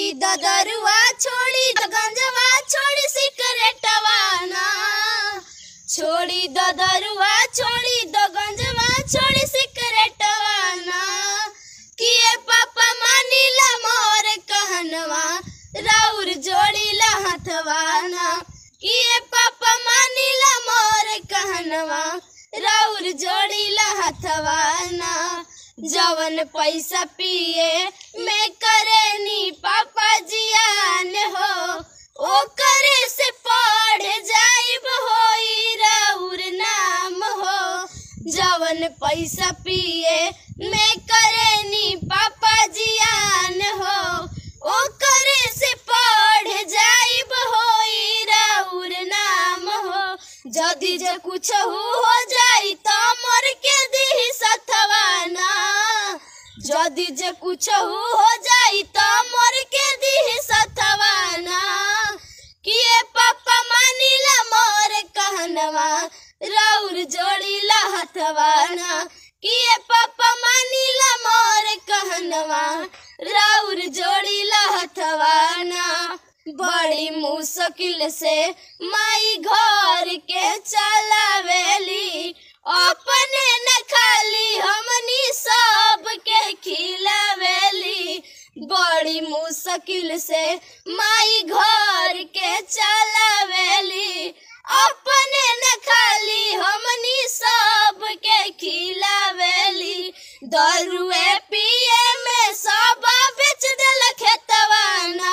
छोड़ी द दरुआ छोड़ी द गंजवा छोड़ी सिगरेटवा ना, छोड़ी द दरुआ छोड़ी द गंजवा छोड़ी सिगरेटवा ना। किए पापा मानिला मोर कहनवा राउर जोड़ीला हथवा ना, किए पापा मानिला मोर कहनवा राउर जोड़ीला हथवा ना। जवन पैसा पिए मैं करे नी पापा जियान हो, ओ करे से पढ़ जाइब होई राउर नाम हो। जवन पैसा पिए मैं करे नी पापा जियान हो, ओ करे से पढ़ जाइब होई राउर नाम हो। जदि जे कुछ हो जाई तो मोर के दी सथवा ना, जदि जे कुछ हो जाई तो मोर के दी सथवा ना। किए पापा मानिला मोर कहनवा राउर जोड़ीला हथवा ना, किए पापा मानिला मोर कहनवा राउर जोड़ीला हथवा ना। बड़ी मुश्किल से माई घर के चलावेली, अपने न खाली हमनी सब के खिलावेली। बड़ी मुश्किल से माई घर के चलावेली, अपने न खाली हमनी सब के खिलावेली। दरुए पिए में सब बेच देल खेतवा ना,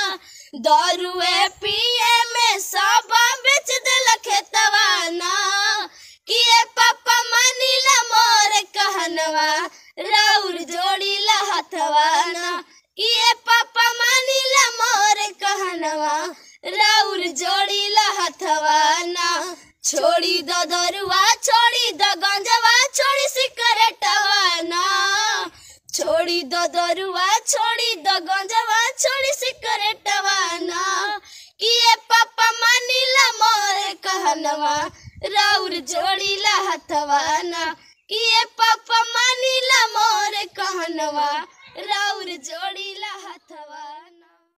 दरुए पिए में सब बेच देल खेतवा ना। किए पापा मानिला मोर कहनवा राउर जोड़ीला हथवा ना, किए पापा मानिला मोर कहनवा राउर जोड़ीला हथवा ना। छोड़ी द दरुआ छोड़ी द गंजवा छोड़ी सिगरेटवा ना, छोड़ी द दरुआ छोड़ी द गंजवा छोड़ी सिगरेटवा ना। किए पापा मानिला मोर कहनवा राउर जोड़ीला हथवा ना, किए पापा मानिला मोर कहनवा राउर जोड़ीला हथवा ना।